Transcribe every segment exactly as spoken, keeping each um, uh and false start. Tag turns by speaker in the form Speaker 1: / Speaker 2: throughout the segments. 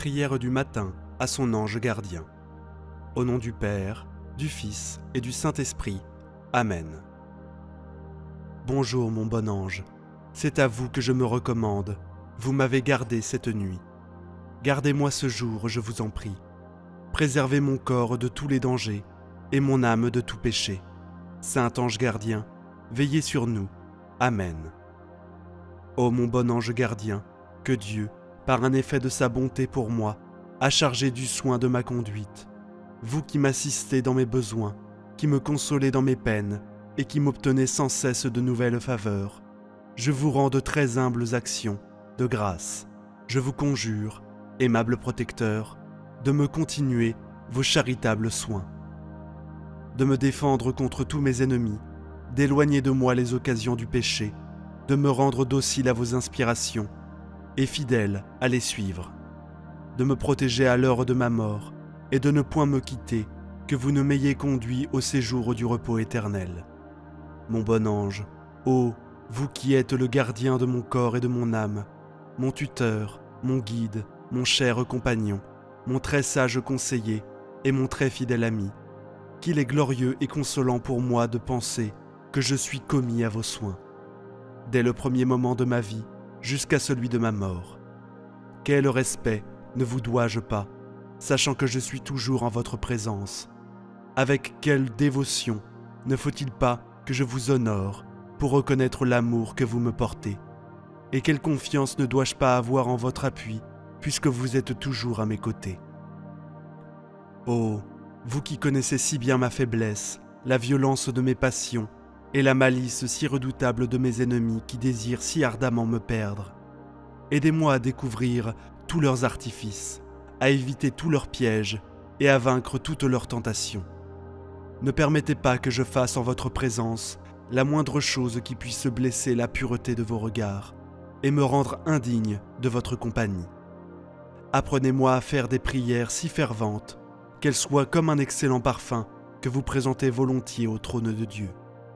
Speaker 1: Prière du matin à son ange gardien. Au nom du Père, du Fils et du Saint-Esprit. Amen. Bonjour mon bon ange, c'est à vous que je me recommande. Vous m'avez gardé cette nuit. Gardez-moi ce jour, je vous en prie. Préservez mon corps de tous les dangers et mon âme de tout péché. Saint ange gardien, veillez sur nous. Amen. Ô mon bon ange gardien, que Dieu, par un effet de sa bonté pour moi, a chargé du soin de ma conduite. Vous qui m'assistez dans mes besoins, qui me consolez dans mes peines et qui m'obtenez sans cesse de nouvelles faveurs, je vous rends de très humbles actions de grâce. Je vous conjure, aimable protecteur, de me continuer vos charitables soins, de me défendre contre tous mes ennemis, d'éloigner de moi les occasions du péché, de me rendre docile à vos inspirations et fidèle à les suivre, de me protéger à l'heure de ma mort et de ne point me quitter, que vous ne m'ayez conduit au séjour du repos éternel. Mon bon ange, ô vous qui êtes le gardien de mon corps et de mon âme, mon tuteur, mon guide, mon cher compagnon, mon très sage conseiller et mon très fidèle ami, qu'il est glorieux et consolant pour moi de penser que je suis commis à vos soins, dès le premier moment de ma vie jusqu'à celui de ma mort. Quel respect ne vous dois-je pas, sachant que je suis toujours en votre présence? Avec quelle dévotion ne faut-il pas que je vous honore pour reconnaître l'amour que vous me portez? Et quelle confiance ne dois-je pas avoir en votre appui, puisque vous êtes toujours à mes côtés? Oh, vous qui connaissez si bien ma faiblesse, la violence de mes passions, et la malice si redoutable de mes ennemis qui désirent si ardemment me perdre. Aidez-moi à découvrir tous leurs artifices, à éviter tous leurs pièges et à vaincre toutes leurs tentations. Ne permettez pas que je fasse en votre présence la moindre chose qui puisse blesser la pureté de vos regards et me rendre indigne de votre compagnie. Apprenez-moi à faire des prières si ferventes qu'elles soient comme un excellent parfum que vous présentez volontiers au trône de Dieu.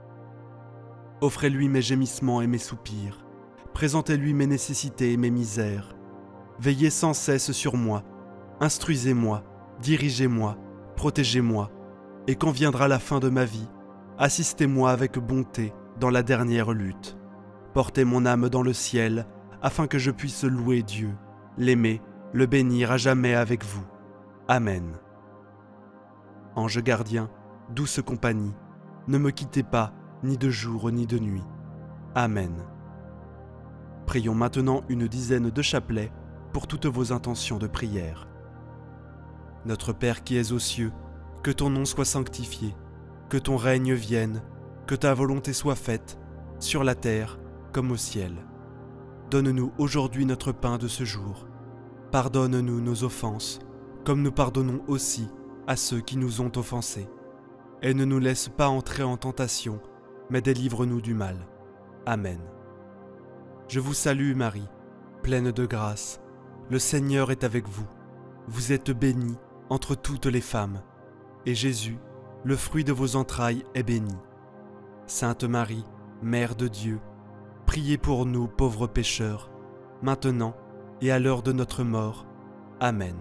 Speaker 1: Offrez-lui mes gémissements et mes soupirs. Présentez-lui mes nécessités et mes misères. Veillez sans cesse sur moi. Instruisez-moi, dirigez-moi, protégez-moi. Et quand viendra la fin de ma vie, assistez-moi avec bonté dans la dernière lutte. Portez mon âme dans le ciel, afin que je puisse louer Dieu, l'aimer, le bénir à jamais avec vous. Amen. Ange gardien, douce compagnie, ne me quittez pas, ni de jour ni de nuit. Amen. Prions maintenant une dizaine de chapelets pour toutes vos intentions de prière. Notre Père qui es aux cieux, que ton nom soit sanctifié, que ton règne vienne, que ta volonté soit faite, sur la terre comme au ciel. Donne-nous aujourd'hui notre pain de ce jour. Pardonne-nous nos offenses, comme nous pardonnons aussi à ceux qui nous ont offensés. Et ne nous laisse pas entrer en tentation, mais délivre-nous du mal. Amen. Je vous salue Marie, pleine de grâce. Le Seigneur est avec vous. Vous êtes bénie entre toutes les femmes, et Jésus, le fruit de vos entrailles, est béni. Sainte Marie, Mère de Dieu, priez pour nous pauvres pécheurs, maintenant et à l'heure de notre mort. Amen.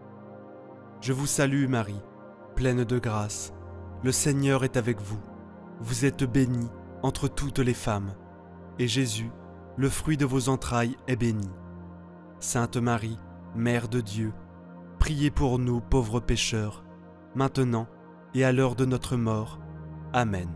Speaker 1: Je vous salue Marie, pleine de grâce. Le Seigneur est avec vous. Vous êtes bénie entre toutes les femmes, et Jésus, le fruit de vos entrailles, est béni. Sainte Marie, Mère de Dieu, priez pour nous pauvres pécheurs, maintenant et à l'heure de notre mort. Amen.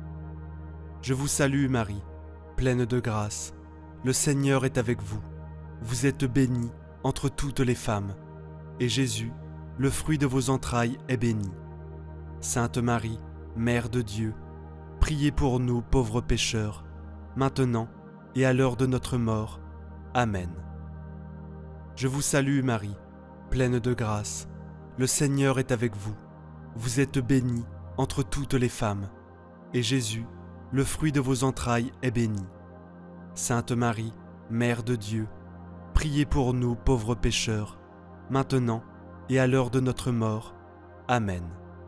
Speaker 1: Je vous salue Marie, pleine de grâce. Le Seigneur est avec vous. Vous êtes bénie entre toutes les femmes, et Jésus, le fruit de vos entrailles, est béni. Sainte Marie, Mère de Dieu, priez pour nous pauvres pécheurs, maintenant et à l'heure de notre mort. Amen. Je vous salue Marie, pleine de grâce. Le Seigneur est avec vous. Vous êtes bénie entre toutes les femmes, et Jésus, le fruit de vos entrailles, est béni. Sainte Marie, Mère de Dieu, priez pour nous pauvres pécheurs, maintenant et à l'heure de notre mort. Amen.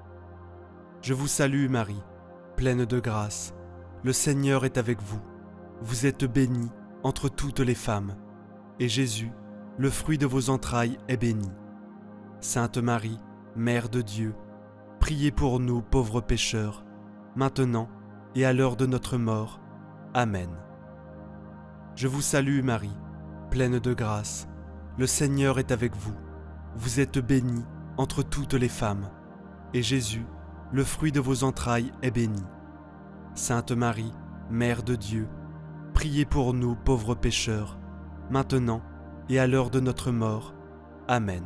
Speaker 1: Je vous salue Marie, pleine de grâce. Le Seigneur est avec vous. Vous êtes bénie entre toutes les femmes, et Jésus, le fruit de vos entrailles est béni. Sainte Marie, Mère de Dieu, priez pour nous pauvres pécheurs, maintenant et à l'heure de notre mort. Amen. Je vous salue Marie, pleine de grâce. Le Seigneur est avec vous. Vous êtes bénie entre toutes les femmes, et Jésus, le fruit de vos entrailles, est béni. Sainte Marie, Mère de Dieu, priez pour nous pauvres pécheurs, maintenant et à l'heure de notre mort. Amen.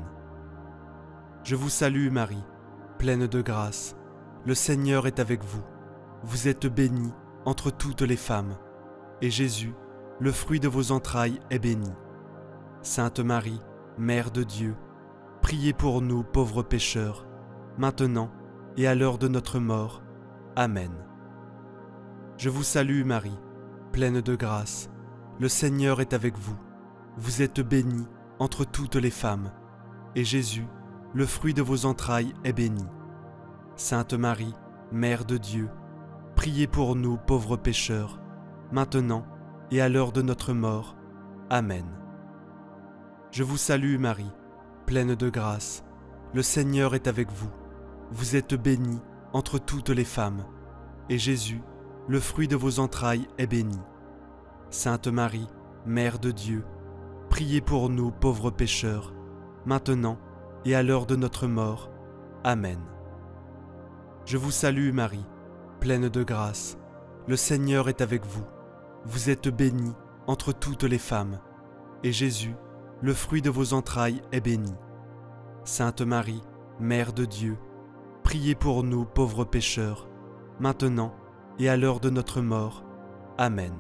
Speaker 1: Je vous salue Marie, pleine de grâce. Le Seigneur est avec vous. Vous êtes bénie entre toutes les femmes, et Jésus, le fruit de vos entrailles, est béni. Sainte Marie, Mère de Dieu, priez pour nous pauvres pécheurs, maintenant et à l'heure de notre mort. Amen. Je vous salue Marie, pleine de grâce. Le Seigneur est avec vous. Vous êtes bénie entre toutes les femmes, et Jésus, le fruit de vos entrailles, est béni. Sainte Marie, Mère de Dieu, priez pour nous pauvres pécheurs, maintenant et à l'heure de notre mort. Amen. Je vous salue Marie, pleine de grâce. Le Seigneur est avec vous. Vous êtes bénie entre toutes les femmes, et Jésus, le fruit de vos entrailles, est béni. Sainte Marie, Mère de Dieu, priez pour nous pauvres pécheurs, maintenant et à l'heure de notre mort. Amen. Je vous salue Marie, pleine de grâce. Le Seigneur est avec vous. Vous êtes bénie entre toutes les femmes, et Jésus, le fruit de vos entrailles, est béni. Sainte Marie, Mère de Dieu, priez pour nous pauvres pécheurs, maintenant et à l'heure de notre mort. Amen.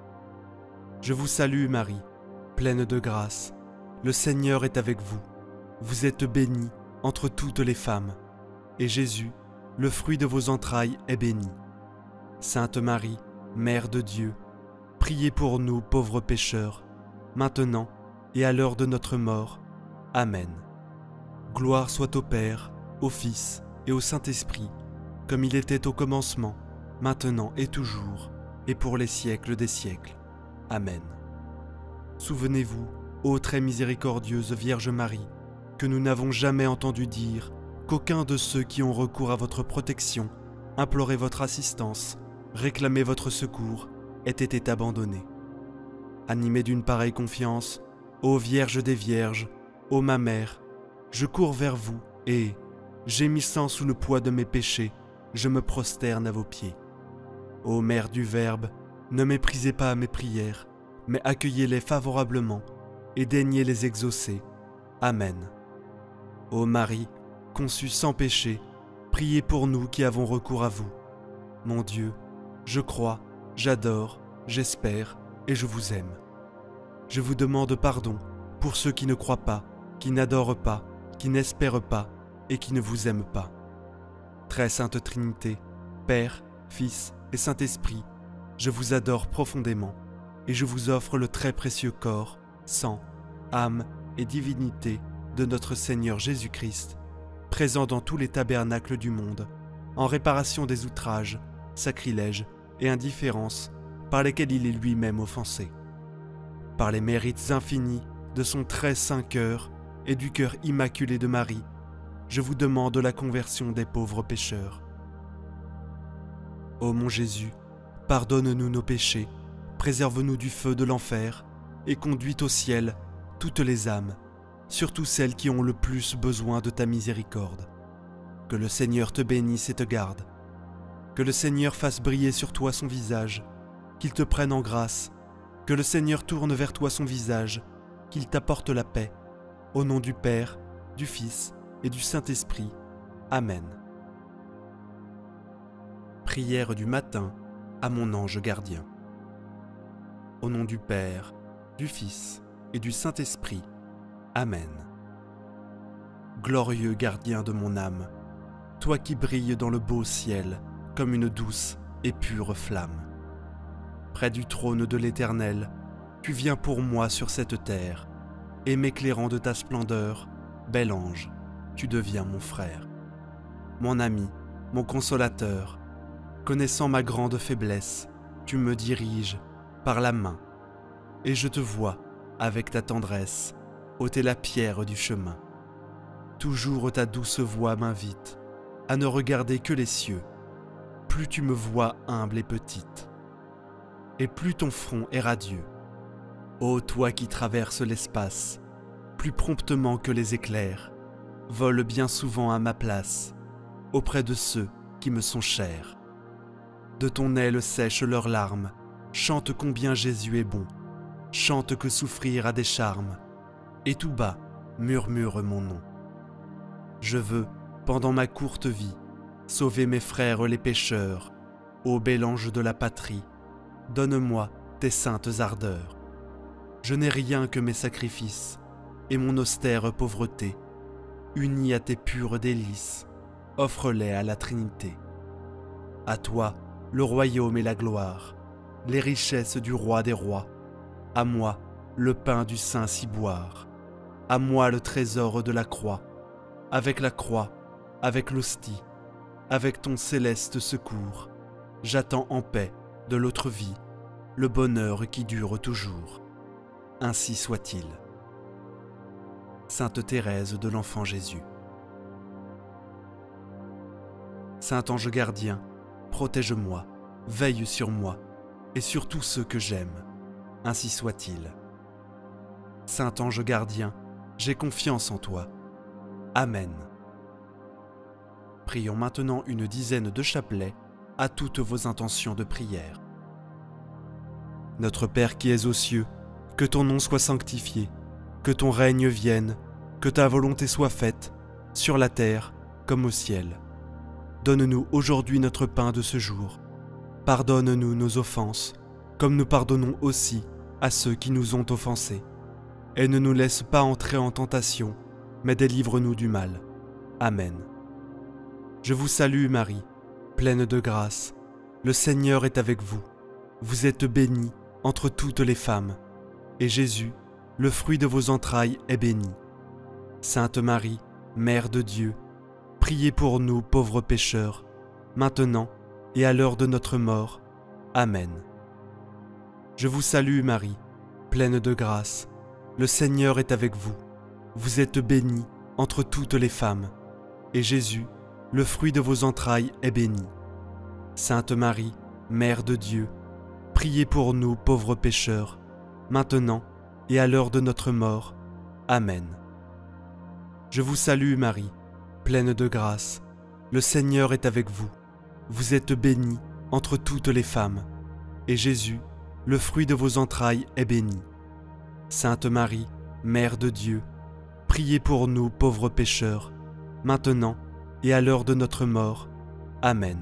Speaker 1: Je vous salue Marie, pleine de grâce. Le Seigneur est avec vous. Vous êtes bénie entre toutes les femmes, et Jésus, le fruit de vos entrailles, est béni. Sainte Marie, Mère de Dieu, priez pour nous pauvres pécheurs, maintenant et à l'heure de notre mort. Amen. Gloire soit au Père, au Fils et au Saint-Esprit, comme il était au commencement, maintenant et toujours, et pour les siècles des siècles. Amen. Souvenez-vous, ô très miséricordieuse Vierge Marie, que nous n'avons jamais entendu dire qu'aucun de ceux qui ont recours à votre protection, imploraient votre assistance, réclamaient votre secours, ait été abandonné. Animé d'une pareille confiance, ô Vierge des Vierges, ô ma Mère, je cours vers vous et, gémissant sous le poids de mes péchés, je me prosterne à vos pieds. Ô Mère du Verbe, ne méprisez pas mes prières, mais accueillez-les favorablement et daignez les exaucer. Amen. Ô Marie, conçue sans péché, priez pour nous qui avons recours à vous. Mon Dieu, je crois, j'adore, j'espère et je vous aime. Je vous demande pardon pour ceux qui ne croient pas, qui n'adorent pas, qui n'espèrent pas et qui ne vous aiment pas. Très Sainte Trinité, Père, Fils et Saint-Esprit, je vous adore profondément et je vous offre le très précieux corps, sang, âme et divinité de notre Seigneur Jésus-Christ, présent dans tous les tabernacles du monde, en réparation des outrages, sacrilèges et indifférences par lesquels il est lui-même offensé. Par les mérites infinis de son très saint cœur et du cœur immaculé de Marie, je vous demande la conversion des pauvres pécheurs. Ô mon Jésus, pardonne-nous nos péchés, préserve-nous du feu de l'enfer et conduis au ciel toutes les âmes, surtout celles qui ont le plus besoin de ta miséricorde. Que le Seigneur te bénisse et te garde. Que le Seigneur fasse briller sur toi son visage, qu'il te prenne en grâce. Que le Seigneur tourne vers toi son visage, qu'il t'apporte la paix. Au nom du Père, du Fils et du Saint-Esprit. Amen. Prière du matin à mon ange gardien. Au nom du Père, du Fils et du Saint-Esprit. Amen. Glorieux gardien de mon âme, toi qui brilles dans le beau ciel comme une douce et pure flamme. Près du trône de l'Éternel, tu viens pour moi sur cette terre, et m'éclairant de ta splendeur, bel ange, tu deviens mon frère. Mon ami, mon consolateur, connaissant ma grande faiblesse, tu me diriges par la main, et je te vois, avec ta tendresse, ôter la pierre du chemin. Toujours ta douce voix m'invite à ne regarder que les cieux, plus tu me vois humble et petite, et plus ton front est radieux. Ô toi qui traverses l'espace, plus promptement que les éclairs, vole bien souvent à ma place, auprès de ceux qui me sont chers. De ton aile sèche leurs larmes, chante combien Jésus est bon, chante que souffrir a des charmes, et tout bas murmure mon nom. Je veux, pendant ma courte vie, sauver mes frères les pécheurs. Ô bel ange de la patrie, donne-moi tes saintes ardeurs. Je n'ai rien que mes sacrifices et mon austère pauvreté, unis à tes pures délices, offre-les à la Trinité. À toi, le royaume et la gloire, les richesses du roi des rois, à moi, le pain du saint ciboire, à moi le trésor de la croix, avec la croix, avec l'hostie, avec ton céleste secours, j'attends en paix de l'autre vie, le bonheur qui dure toujours. Ainsi soit-il. Sainte Thérèse de l'Enfant Jésus. Saint ange gardien, protège-moi, veille sur moi et sur tous ceux que j'aime. Ainsi soit-il. Saint ange gardien, j'ai confiance en toi. Amen. Prions maintenant une dizaine de chapelets à toutes vos intentions de prière. Notre Père qui es aux cieux, que ton nom soit sanctifié, que ton règne vienne, que ta volonté soit faite, sur la terre comme au ciel. Donne-nous aujourd'hui notre pain de ce jour. Pardonne-nous nos offenses, comme nous pardonnons aussi à ceux qui nous ont offensés. Et ne nous laisse pas entrer en tentation, mais délivre-nous du mal. Amen. Je vous salue Marie, pleine de grâce. Le Seigneur est avec vous. Vous êtes bénie entre toutes les femmes, et Jésus, le fruit de vos entrailles, est béni. Sainte Marie, Mère de Dieu, priez pour nous pauvres pécheurs, maintenant et à l'heure de notre mort. Amen. Je vous salue Marie, pleine de grâce. Le Seigneur est avec vous. Vous êtes bénie entre toutes les femmes, et Jésus, le fruit de vos entrailles, est béni. Sainte Marie, Mère de Dieu, priez pour nous pauvres pécheurs, maintenant et à l'heure de notre mort. Amen. Je vous salue Marie, pleine de grâce. Le Seigneur est avec vous. Vous êtes bénie entre toutes les femmes, et Jésus, le fruit de vos entrailles, est béni. Sainte Marie, Mère de Dieu, priez pour nous pauvres pécheurs, maintenant et à l'heure de notre mort. Amen.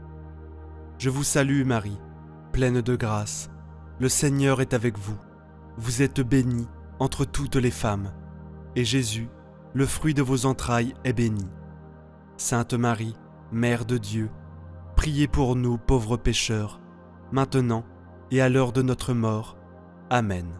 Speaker 1: Je vous salue Marie, pleine de grâce. Le Seigneur est avec vous. Vous êtes bénie entre toutes les femmes, et Jésus, le fruit de vos entrailles, est béni. Sainte Marie, Mère de Dieu, priez pour nous pauvres pécheurs, maintenant et à l'heure de notre mort. Amen.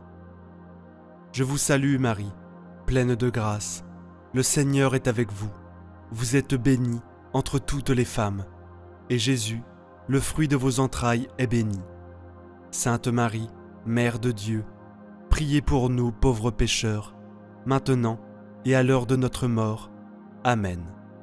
Speaker 1: Je vous salue Marie, pleine de grâce. Le Seigneur est avec vous. Vous êtes bénie entre toutes les femmes, et Jésus, le fruit de vos entrailles, est béni. Sainte Marie, Mère de Dieu, priez pour nous pauvres pécheurs, maintenant et à l'heure de notre mort. Amen.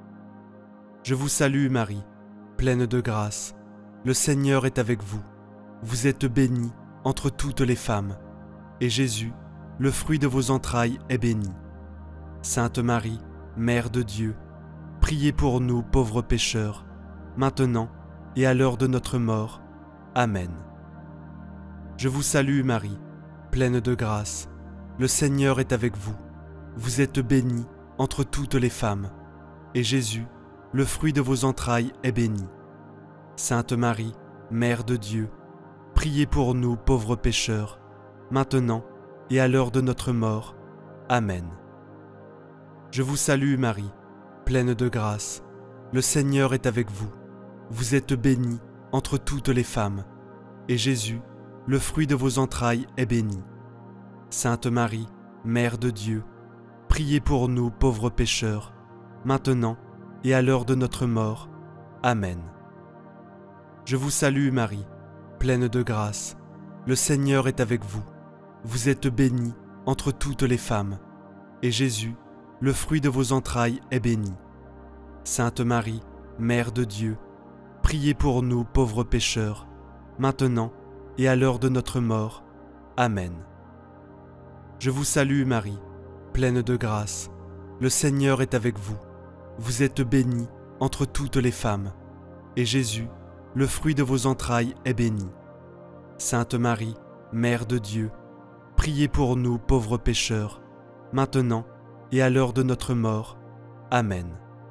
Speaker 1: Je vous salue Marie, pleine de grâce. Le Seigneur est avec vous. Vous êtes bénie entre toutes les femmes, et Jésus, le fruit de vos entrailles, est béni. Sainte Marie, Mère de Dieu, priez pour nous pauvres pécheurs, maintenant et à l'heure de notre mort. Amen. Je vous salue Marie, pleine de grâce. Le Seigneur est avec vous. Vous êtes bénie entre toutes les femmes, et Jésus, le fruit de vos entrailles, est béni. Sainte Marie, Mère de Dieu, priez pour nous pauvres pécheurs, maintenant et à l'heure de notre mort. Amen. Je vous salue Marie, pleine de grâce. Le Seigneur est avec vous. Vous êtes bénie entre toutes les femmes, et Jésus, le fruit de vos entrailles, est béni. Sainte Marie, Mère de Dieu, priez pour nous pauvres pécheurs, maintenant et à l'heure de notre mort. Amen. Je vous salue Marie, pleine de grâce. Le Seigneur est avec vous. Vous êtes bénie entre toutes les femmes, et Jésus, le fruit de vos entrailles, est béni. Sainte Marie, Mère de Dieu, priez pour nous pauvres pécheurs, maintenant et à l'heure de notre mort. Amen. Je vous salue Marie, pleine de grâce. Le Seigneur est avec vous. Vous êtes bénie entre toutes les femmes, et Jésus, le fruit de vos entrailles, est béni. Sainte Marie, Mère de Dieu, priez pour nous pauvres pécheurs, maintenant et à l'heure de notre mort. Amen.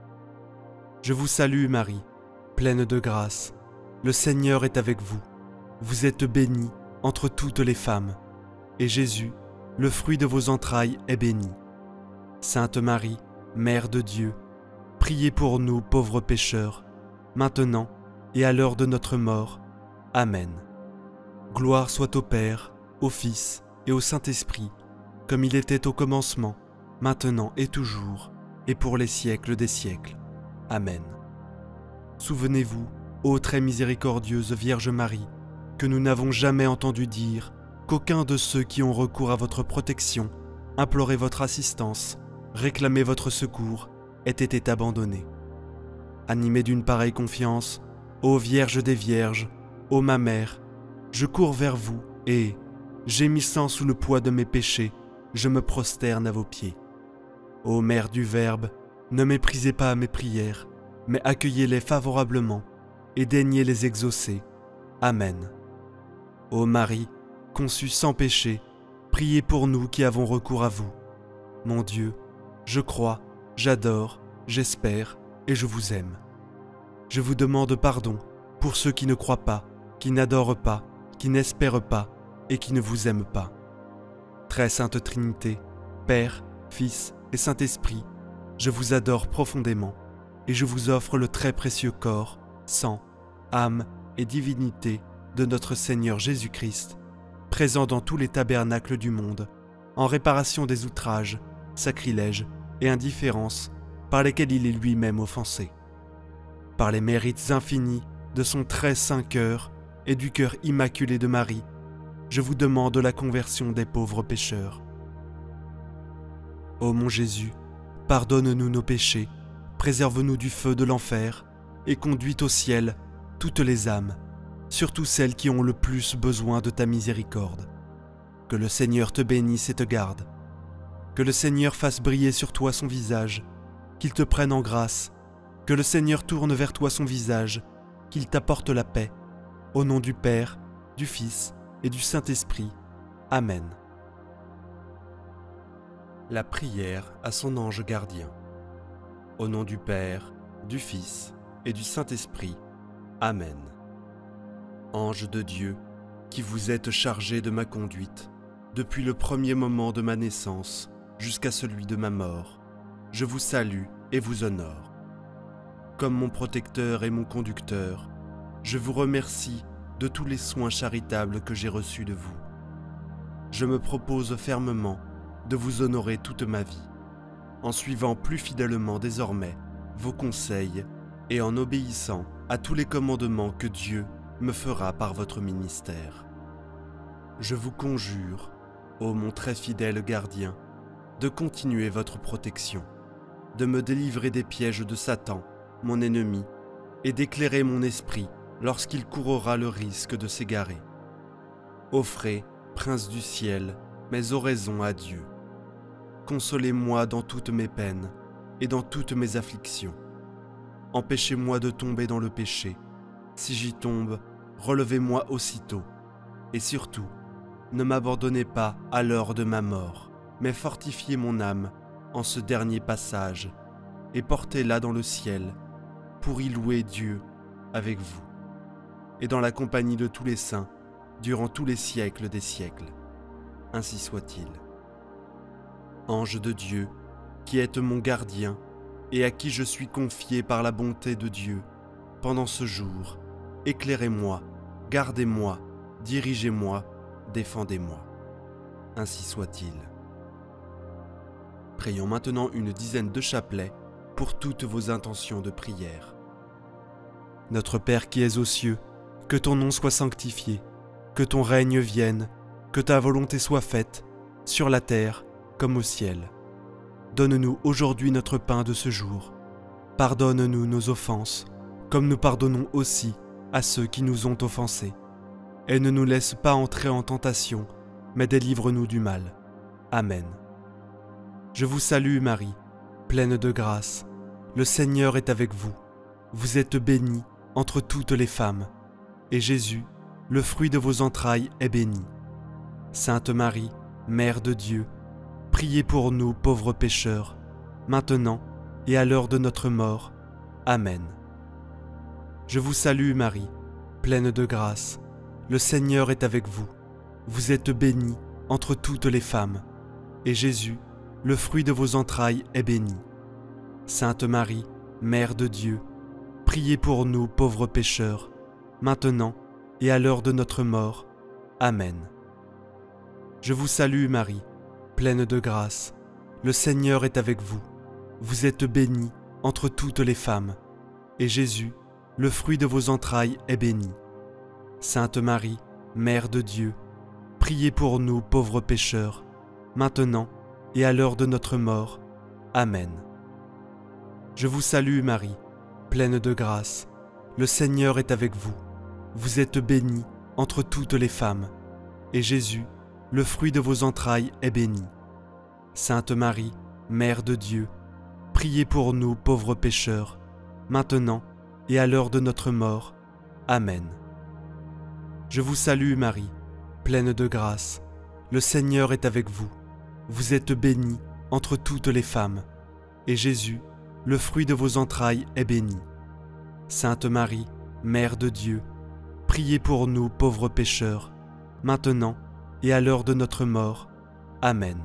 Speaker 1: Je vous salue Marie, pleine de grâce. Le Seigneur est avec vous. Vous êtes bénie entre toutes les femmes, et Jésus, le fruit de vos entrailles, est béni. Sainte Marie, Mère de Dieu, priez pour nous pauvres pécheurs, maintenant et à l'heure de notre mort. Amen. Gloire soit au Père, au Fils et au Saint-Esprit, comme il était au commencement, maintenant et toujours, et pour les siècles des siècles. Amen. Souvenez-vous, ô très miséricordieuse Vierge Marie, que nous n'avons jamais entendu dire qu'aucun de ceux qui ont recours à votre protection, imploraient votre assistance, réclamaient votre secours, ait été abandonné. Animé d'une pareille confiance, ô Vierge des Vierges, ô ma Mère, je cours vers vous et, gémissant sous le poids de mes péchés, je me prosterne à vos pieds. Ô Mère du Verbe, ne méprisez pas mes prières, mais accueillez-les favorablement et daignez les exaucer. Amen. Ô Marie, conçue sans péché, priez pour nous qui avons recours à vous. Mon Dieu, je crois, j'adore, j'espère et je vous aime. Je vous demande pardon pour ceux qui ne croient pas, qui n'adorent pas, qui n'espèrent pas et qui ne vous aiment pas. Très Sainte Trinité, Père, Fils et Saint-Esprit, je vous adore profondément et je vous offre le très précieux corps, sang, âme et divinité de notre Seigneur Jésus-Christ, présent dans tous les tabernacles du monde, en réparation des outrages, sacrilèges et indifférences par lesquels il est lui-même offensé. Par les mérites infinis de son très saint cœur et du cœur immaculé de Marie, je vous demande la conversion des pauvres pécheurs. Ô mon Jésus, pardonne-nous nos péchés, préserve-nous du feu de l'enfer et conduis au ciel toutes les âmes, surtout celles qui ont le plus besoin de ta miséricorde. Que le Seigneur te bénisse et te garde. Que le Seigneur fasse briller sur toi son visage, qu'il te prenne en grâce. Que le Seigneur tourne vers toi son visage, qu'il t'apporte la paix. Au nom du Père, du Fils et du Saint-Esprit. Amen. La prière à son ange gardien. Au nom du Père, du Fils et du Saint-Esprit. Amen. Ange de Dieu, qui vous êtes chargé de ma conduite, depuis le premier moment de ma naissance jusqu'à celui de ma mort, je vous salue et vous honore. Comme mon protecteur et mon conducteur, je vous remercie de tous les soins charitables que j'ai reçus de vous. Je me propose fermement de vous honorer toute ma vie, en suivant plus fidèlement désormais vos conseils et en obéissant à tous les commandements que Dieu me fera par votre ministère. Je vous conjure, ô mon très fidèle gardien, de continuer votre protection, de me délivrer des pièges de Satan, mon ennemi, et d'éclairer mon esprit lorsqu'il courra le risque de s'égarer. Offrez, Prince du ciel, mes oraisons à Dieu. Consolez-moi dans toutes mes peines et dans toutes mes afflictions. Empêchez-moi de tomber dans le péché. Si j'y tombe, relevez-moi aussitôt. Et surtout, ne m'abandonnez pas à l'heure de ma mort, mais fortifiez mon âme en ce dernier passage et portez-la dans le ciel pour y louer Dieu avec vous et dans la compagnie de tous les saints durant tous les siècles des siècles. Ainsi soit-il. Ange de Dieu, qui êtes mon gardien et à qui je suis confié par la bonté de Dieu, pendant ce jour, éclairez-moi, gardez-moi, dirigez-moi, défendez-moi. Ainsi soit-il. Prions maintenant une dizaine de chapelets pour toutes vos intentions de prière. Notre Père qui es aux cieux, que ton nom soit sanctifié, que ton règne vienne, que ta volonté soit faite, sur la terre comme au ciel. donne-nous aujourd'hui notre pain de ce jour. Pardonne-nous nos offenses, comme nous pardonnons aussi à ceux qui nous ont offensés. Et ne nous laisse pas entrer en tentation, mais délivre-nous du mal. Amen. Je vous salue Marie, pleine de grâce. Le Seigneur est avec vous. Vous êtes bénie entre toutes les femmes, et Jésus, le fruit de vos entrailles, est béni. Sainte Marie, Mère de Dieu, priez pour nous pauvres pécheurs, maintenant et à l'heure de notre mort. Amen. Je vous salue Marie, pleine de grâce. Le Seigneur est avec vous. Vous êtes bénie entre toutes les femmes, et Jésus, le fruit de vos entrailles, est béni. Sainte Marie, Mère de Dieu, priez pour nous pauvres pécheurs, maintenant et à l'heure de notre mort. Amen. Je vous salue Marie, pleine de grâce. Le Seigneur est avec vous. Vous êtes bénie entre toutes les femmes, et Jésus, le fruit de vos entrailles, est béni. Sainte Marie, Mère de Dieu, priez pour nous pauvres pécheurs, maintenant et à l'heure de notre mort. Amen. Je vous salue Marie, pleine de grâce. Le Seigneur est avec vous. Vous êtes bénie entre toutes les femmes, et Jésus, le fruit de vos entrailles, est béni. Sainte Marie, Mère de Dieu, priez pour nous pauvres pécheurs, maintenant et à l'heure de notre mort. Amen. Je vous salue Marie, pleine de grâce. Le Seigneur est avec vous. Vous êtes bénie entre toutes les femmes, et Jésus, le fruit de vos entrailles, est béni. Sainte Marie, Mère de Dieu, priez pour nous pauvres pécheurs, maintenant et à l'heure de notre mort. Amen.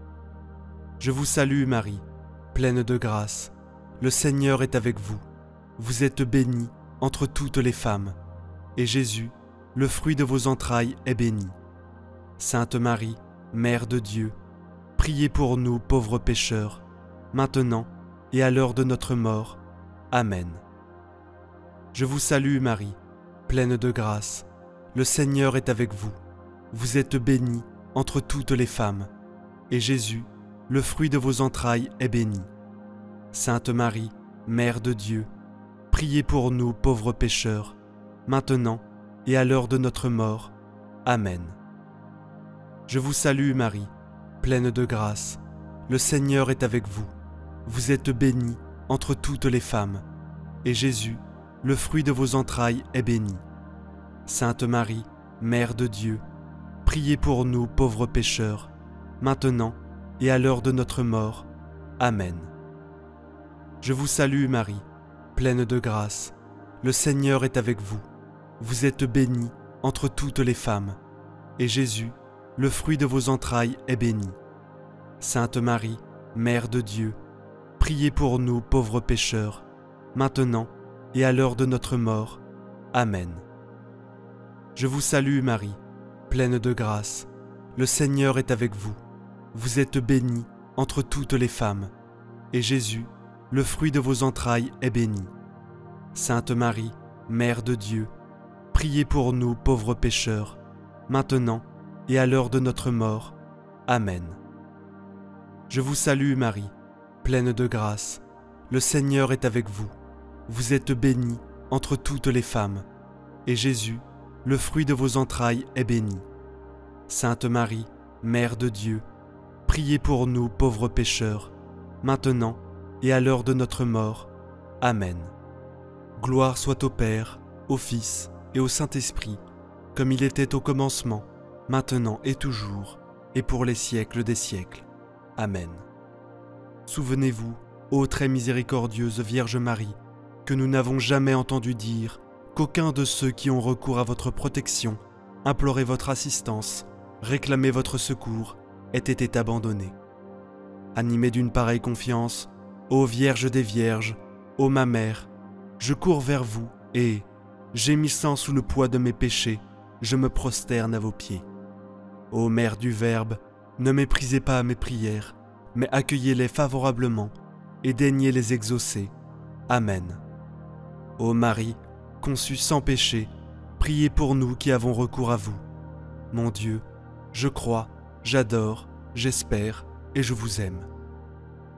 Speaker 1: Je vous salue Marie, pleine de grâce. Le Seigneur est avec vous. Vous êtes bénie entre toutes les femmes, et Jésus, le fruit de vos entrailles, est béni. Sainte Marie, Mère de Dieu, priez pour nous pauvres pécheurs, maintenant et à l'heure de notre mort. Amen. Je vous salue Marie, pleine de grâce. Le Seigneur est avec vous. Vous êtes bénie entre toutes les femmes, et Jésus, le fruit de vos entrailles, est béni. Sainte Marie, Mère de Dieu, priez pour nous pauvres pécheurs, maintenant et à l'heure de notre mort. Amen. Je vous salue Marie, pleine de grâce. Le Seigneur est avec vous. Vous êtes bénie entre toutes les femmes, et Jésus, le fruit de vos entrailles, est béni. Sainte Marie, Mère de Dieu, priez pour nous pauvres pécheurs, maintenant et à l'heure de notre mort. Amen. Je vous salue Marie, pleine de grâce. Le Seigneur est avec vous. Vous êtes bénie entre toutes les femmes, et Jésus, le fruit de vos entrailles, est béni. Sainte Marie, Mère de Dieu, priez pour nous pauvres pécheurs, maintenant et à l'heure de notre mort. Amen. Je vous salue Marie, pleine de grâce. Le Seigneur est avec vous. Vous êtes bénie entre toutes les femmes, et Jésus, le fruit de vos entrailles, est béni. Sainte Marie, Mère de Dieu, priez pour nous pauvres pécheurs, maintenant et à l'heure de notre mort. Amen. Je vous salue Marie, pleine de grâce. Le Seigneur est avec vous. Vous êtes bénie entre toutes les femmes, et Jésus, le fruit de vos entrailles, est béni. Sainte Marie, Mère de Dieu, priez pour nous pauvres pécheurs, maintenant et à l'heure de notre mort. Amen. Gloire soit au Père, au Fils et au Saint-Esprit, comme il était au commencement, maintenant et toujours, et pour les siècles des siècles. Amen. Souvenez-vous, ô très miséricordieuse Vierge Marie, que nous n'avons jamais entendu dire qu'aucun de ceux qui ont recours à votre protection, imploré votre assistance, réclamé votre secours, ait été abandonné. Animé d'une pareille confiance, ô Vierge des Vierges, ô ma Mère, je cours vers vous et, gémissant sous le poids de mes péchés, je me prosterne à vos pieds. Ô Mère du Verbe, ne méprisez pas mes prières, mais accueillez-les favorablement et daignez les exaucer. Amen. Ô Marie, conçue sans péché, priez pour nous qui avons recours à vous. Mon Dieu, je crois, j'adore, j'espère et je vous aime.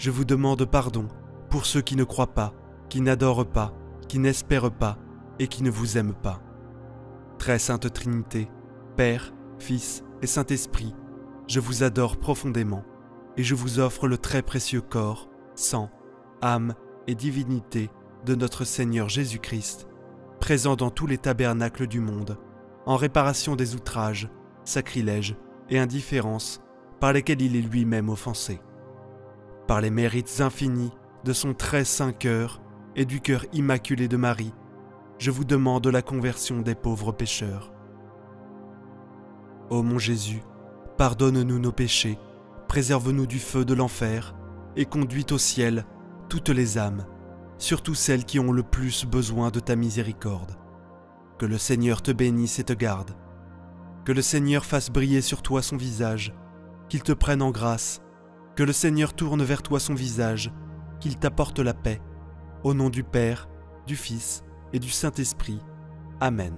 Speaker 1: Je vous demande pardon pour ceux qui ne croient pas, qui n'adorent pas, qui n'espèrent pas et qui ne vous aiment pas. Très sainte Trinité, Père, Fils et Saint-Esprit, je vous adore profondément et je vous offre le très précieux corps, sang, âme et divinité de notre Seigneur Jésus-Christ, présent dans tous les tabernacles du monde, en réparation des outrages, sacrilèges et indifférences par lesquels il est lui-même offensé. Par les mérites infinis de son très saint cœur et du cœur immaculé de Marie, je vous demande la conversion des pauvres pécheurs. Ô mon Jésus, pardonne-nous nos péchés, préserve-nous du feu de l'enfer et conduis au ciel toutes les âmes, surtout celles qui ont le plus besoin de ta miséricorde. Que le Seigneur te bénisse et te garde. Que le Seigneur fasse briller sur toi son visage, qu'il te prenne en grâce. Que le Seigneur tourne vers toi son visage, qu'il t'apporte la paix. Au nom du Père, du Fils et du Saint-Esprit. Amen.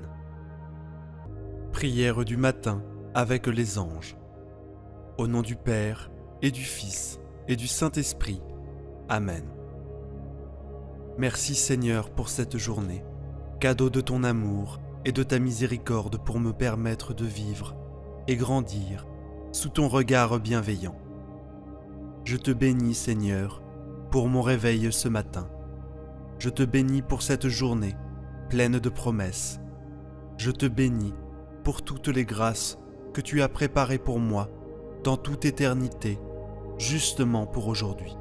Speaker 1: Prière du matin avec les anges. Au nom du Père, et du Fils, et du Saint-Esprit. Amen. Merci Seigneur pour cette journée, cadeau de ton amour et de ta miséricorde pour me permettre de vivre et grandir sous ton regard bienveillant. Je te bénis Seigneur pour mon réveil ce matin. Je te bénis pour cette journée pleine de promesses. Je te bénis pour toutes les grâces que tu as préparées pour moi dans toute éternité, justement pour aujourd'hui.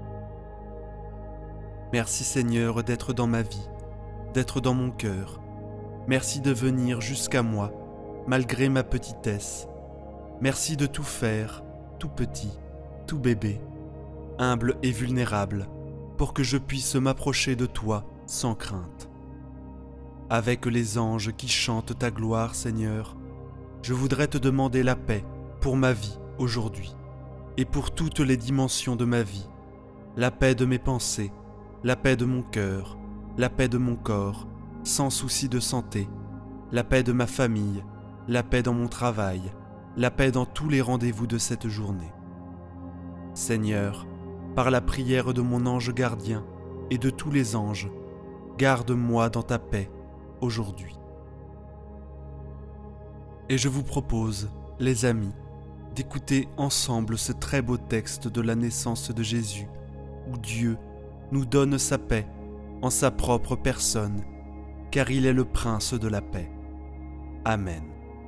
Speaker 1: Merci Seigneur d'être dans ma vie, d'être dans mon cœur. Merci de venir jusqu'à moi, malgré ma petitesse. Merci de tout faire, tout petit, tout bébé, humble et vulnérable, pour que je puisse m'approcher de toi sans crainte. Avec les anges qui chantent ta gloire, Seigneur, je voudrais te demander la paix pour ma vie aujourd'hui et pour toutes les dimensions de ma vie, la paix de mes pensées, la paix de mon cœur, la paix de mon corps, sans souci de santé, la paix de ma famille, la paix dans mon travail, la paix dans tous les rendez-vous de cette journée. Seigneur, par la prière de mon ange gardien et de tous les anges, garde-moi dans ta paix aujourd'hui. Et je vous propose, les amis, d'écouter ensemble ce très beau texte de la naissance de Jésus, où Dieu nous donne sa paix en sa propre personne, car il est le prince de la paix. Amen.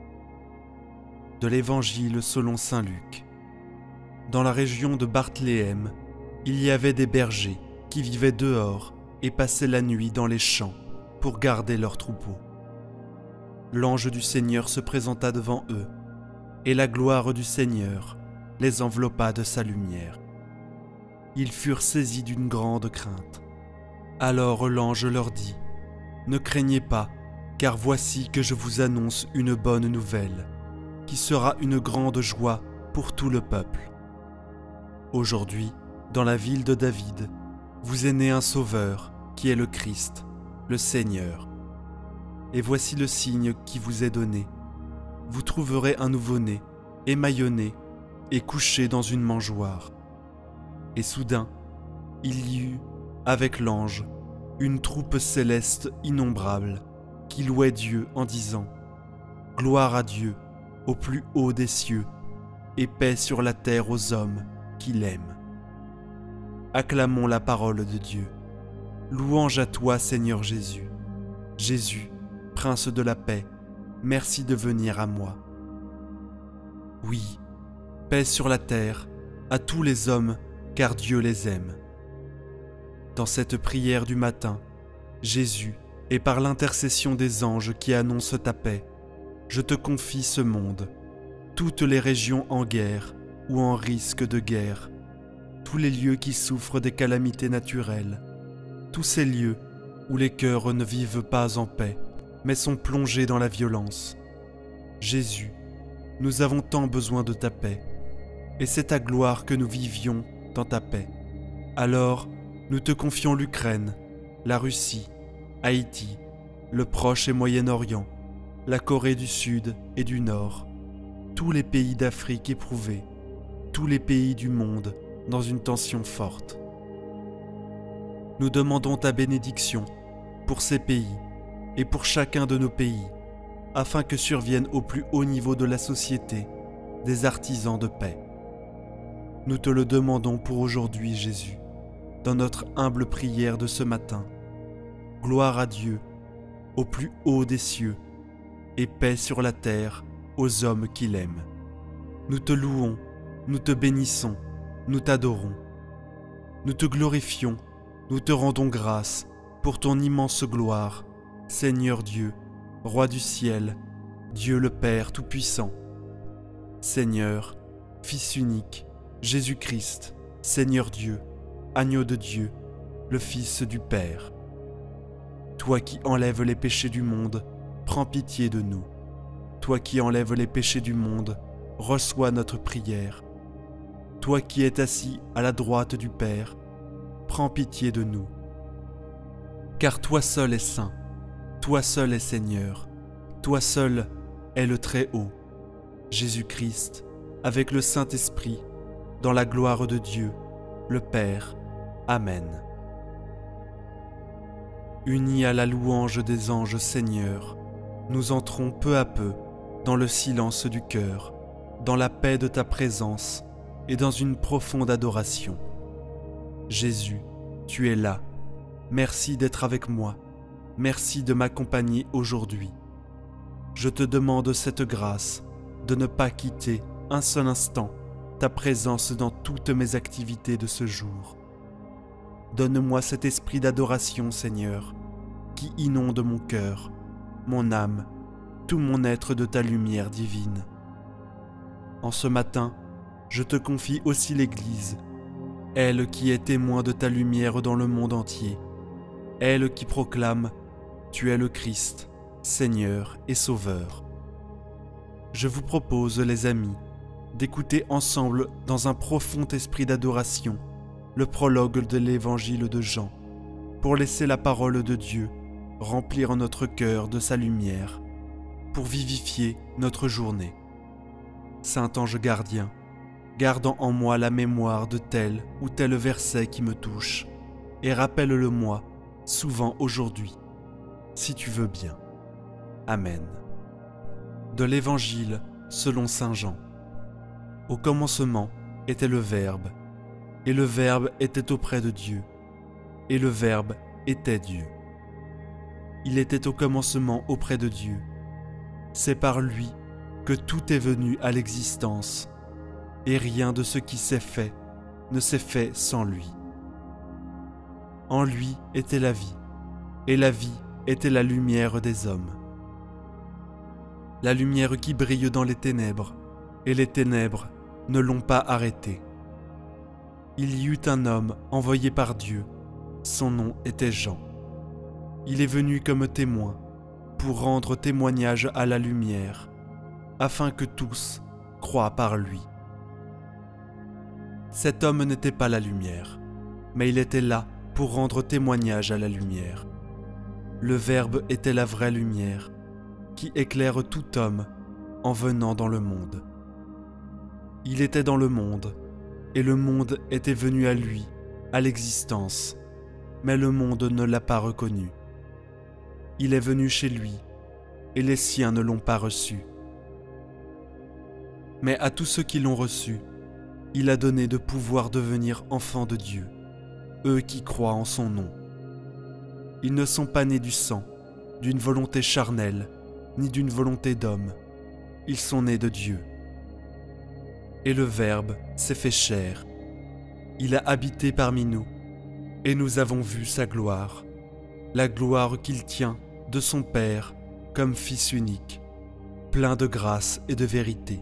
Speaker 1: De l'Évangile selon saint Luc. Dans la région de Bethléem, il y avait des bergers qui vivaient dehors et passaient la nuit dans les champs pour garder leurs troupeaux. L'ange du Seigneur se présenta devant eux, et la gloire du Seigneur les enveloppa de sa lumière. Ils furent saisis d'une grande crainte. Alors l'ange leur dit : « Ne craignez pas, car voici que je vous annonce une bonne nouvelle, qui sera une grande joie pour tout le peuple. Aujourd'hui, dans la ville de David, vous est né un Sauveur, qui est le Christ, le Seigneur. Et voici le signe qui vous est donné. Vous trouverez un nouveau-né, émaillonné et couché dans une mangeoire. » Et soudain, il y eut, avec l'ange, une troupe céleste innombrable, qui louait Dieu en disant : « Gloire à Dieu, au plus haut des cieux, et paix sur la terre aux hommes qui l'aiment. » Acclamons la parole de Dieu. Louange à toi, Seigneur Jésus. Jésus, Prince de la paix, merci de venir à moi. Oui, paix sur la terre, à tous les hommes, car Dieu les aime. Dans cette prière du matin, Jésus, et par l'intercession des anges qui annoncent ta paix, je te confie ce monde, toutes les régions en guerre ou en risque de guerre, tous les lieux qui souffrent des calamités naturelles, tous ces lieux où les cœurs ne vivent pas en paix, mais sont plongés dans la violence. Jésus, nous avons tant besoin de ta paix, et c'est ta gloire que nous vivions dans ta paix. Alors, nous te confions l'Ukraine, la Russie, Haïti, le Proche et Moyen-Orient, la Corée du Sud et du Nord, tous les pays d'Afrique éprouvés, tous les pays du monde dans une tension forte. Nous demandons ta bénédiction pour ces pays et pour chacun de nos pays, afin que surviennent au plus haut niveau de la société des artisans de paix. Nous te le demandons pour aujourd'hui, Jésus, dans notre humble prière de ce matin. Gloire à Dieu, au plus haut des cieux, et paix sur la terre aux hommes qu'il aime. Nous te louons, nous te bénissons, nous t'adorons. Nous te glorifions, nous te rendons grâce pour ton immense gloire, Seigneur Dieu, Roi du ciel, Dieu le Père Tout-Puissant. Seigneur, Fils unique, Jésus-Christ, Seigneur Dieu, Agneau de Dieu, le Fils du Père. Toi qui enlèves les péchés du monde, prends pitié de nous. Toi qui enlèves les péchés du monde, reçois notre prière. Toi qui es assis à la droite du Père, prends pitié de nous. Car toi seul es saint, toi seul es Seigneur, toi seul est le Très-Haut, Jésus-Christ, avec le Saint-Esprit, dans la gloire de Dieu, le Père. Amen. Unis à la louange des anges Seigneur, nous entrons peu à peu dans le silence du cœur, dans la paix de ta présence et dans une profonde adoration. Jésus, tu es là. Merci d'être avec moi. Merci de m'accompagner aujourd'hui. Je te demande cette grâce de ne pas quitter un seul instant ta présence dans toutes mes activités de ce jour. Donne-moi cet esprit d'adoration, Seigneur, qui inonde mon cœur, mon âme, tout mon être de ta lumière divine. En ce matin, je te confie aussi l'Église, elle qui est témoin de ta lumière dans le monde entier, elle qui proclame « Tu es le Christ, Seigneur et Sauveur ». Je vous propose, les amis, d'écouter ensemble dans un profond esprit d'adoration le prologue de l'Évangile de Jean, pour laisser la parole de Dieu remplir notre cœur de sa lumière, pour vivifier notre journée. Saint ange gardien, gardant en moi la mémoire de tel ou tel verset qui me touche, et rappelle-le-moi souvent aujourd'hui, si tu veux bien. Amen. De l'Évangile selon saint Jean. Au commencement était le Verbe, et le Verbe était auprès de Dieu, et le Verbe était Dieu. Il était au commencement auprès de Dieu. C'est par lui que tout est venu à l'existence, et rien de ce qui s'est fait ne s'est fait sans lui. En lui était la vie, et la vie était la lumière des hommes. La lumière qui brille dans les ténèbres, et les ténèbres ne l'ont pas arrêtée. Il y eut un homme envoyé par Dieu, son nom était Jean. Il est venu comme témoin, pour rendre témoignage à la lumière, afin que tous croient par lui. Cet homme n'était pas la lumière, mais il était là pour rendre témoignage à la lumière. Le Verbe était la vraie lumière, qui éclaire tout homme en venant dans le monde. Il était dans le monde, et le monde était venu à lui, à l'existence, mais le monde ne l'a pas reconnu. Il est venu chez lui, et les siens ne l'ont pas reçu. Mais à tous ceux qui l'ont reçu, il a donné de pouvoir devenir enfants de Dieu, eux qui croient en son nom. Ils ne sont pas nés du sang, d'une volonté charnelle, ni d'une volonté d'homme. Ils sont nés de Dieu. Et le Verbe s'est fait chair. Il a habité parmi nous, et nous avons vu sa gloire, la gloire qu'il tient de son Père comme Fils unique, plein de grâce et de vérité.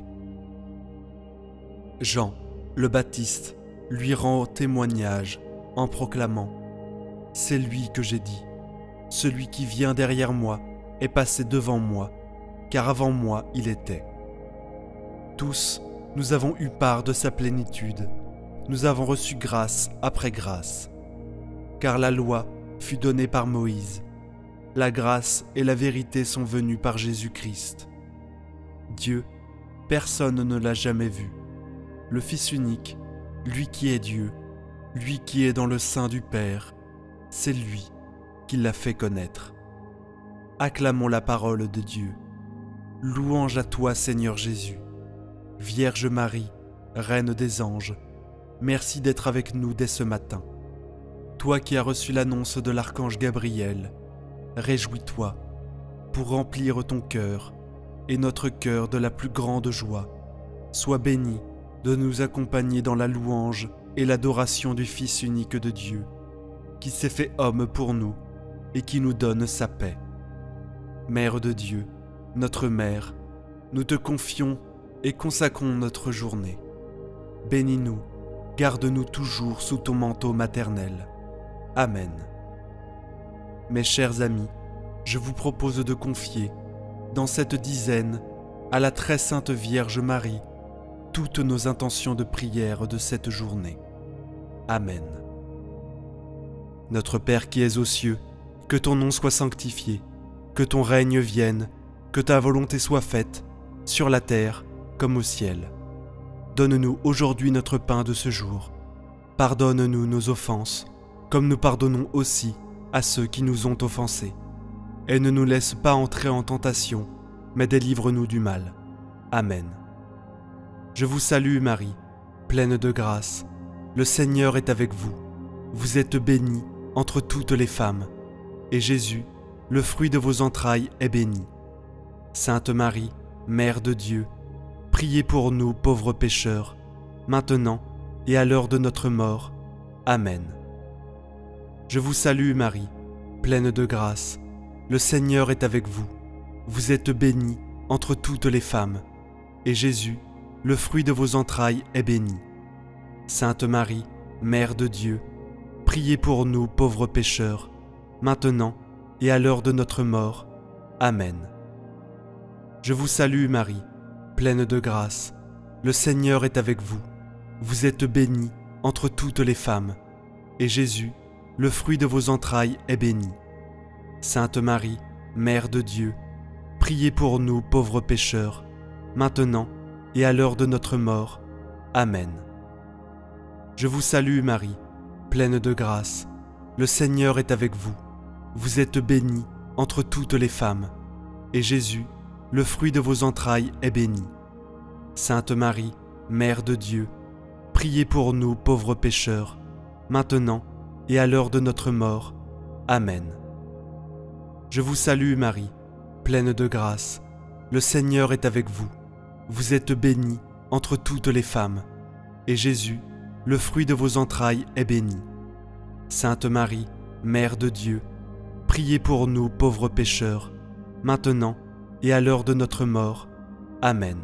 Speaker 1: Jean, le Baptiste, lui rend témoignage en proclamant « C'est lui que j'ai dit, celui qui vient derrière moi est passé devant moi, car avant moi il était. » Tous, nous avons eu part de sa plénitude, nous avons reçu grâce après grâce. Car la loi fut donnée par Moïse, la grâce et la vérité sont venues par Jésus-Christ. Dieu, personne ne l'a jamais vu, le Fils unique, lui qui est Dieu, lui qui est dans le sein du Père, c'est lui qui l'a fait connaître. Acclamons la parole de Dieu. Louange à toi, Seigneur Jésus. Vierge Marie, Reine des anges, merci d'être avec nous dès ce matin. Toi qui as reçu l'annonce de l'archange Gabriel, réjouis-toi pour remplir ton cœur et notre cœur de la plus grande joie. Sois béni de nous accompagner dans la louange et l'adoration du Fils unique de Dieu, qui s'est fait homme pour nous et qui nous donne sa paix. Mère de Dieu, notre Mère, nous te confions et consacrons notre journée. Bénis-nous, garde-nous toujours sous ton manteau maternel. Amen. Mes chers amis, je vous propose de confier, dans cette dizaine, à la très sainte Vierge Marie, toutes nos intentions de prière de cette journée. Amen. Notre Père qui es aux cieux, que ton nom soit sanctifié, que ton règne vienne, que ta volonté soit faite, sur la terre comme au ciel. Donne-nous aujourd'hui notre pain de ce jour. Pardonne-nous nos offenses, comme nous pardonnons aussi à ceux qui nous ont offensés. Et ne nous laisse pas entrer en tentation, mais délivre-nous du mal. Amen. Je vous salue Marie, pleine de grâce. Le Seigneur est avec vous. Vous êtes bénie entre toutes les femmes, et Jésus, le fruit de vos entrailles, est béni. Sainte Marie, Mère de Dieu, priez pour nous pauvres pécheurs, maintenant et à l'heure de notre mort. Amen. Je vous salue Marie, pleine de grâce. Le Seigneur est avec vous. Vous êtes bénie entre toutes les femmes, et Jésus, le fruit de vos entrailles, est béni. Sainte Marie, Mère de Dieu, priez pour nous pauvres pécheurs, maintenant et à l'heure de notre mort. Amen. Je vous salue Marie, pleine de grâce. Le Seigneur est avec vous. Vous êtes bénie entre toutes les femmes, et Jésus, le fruit de vos entrailles, est béni. Sainte Marie, Mère de Dieu, priez pour nous pauvres pécheurs, maintenant et à l'heure de notre mort. Amen. Je vous salue Marie, pleine de grâce. Le Seigneur est avec vous. Vous êtes bénie entre toutes les femmes, et Jésus, le fruit de vos entrailles, est béni. Sainte Marie, Mère de Dieu, priez pour nous pauvres pécheurs, maintenant et à l'heure de notre mort. Amen. Je vous salue Marie, pleine de grâce. Le Seigneur est avec vous. Vous êtes bénie entre toutes les femmes, et Jésus, le fruit de vos entrailles, est béni. Sainte Marie, Mère de Dieu, priez pour nous pauvres pécheurs, maintenant et à l'heure de notre mort. Amen.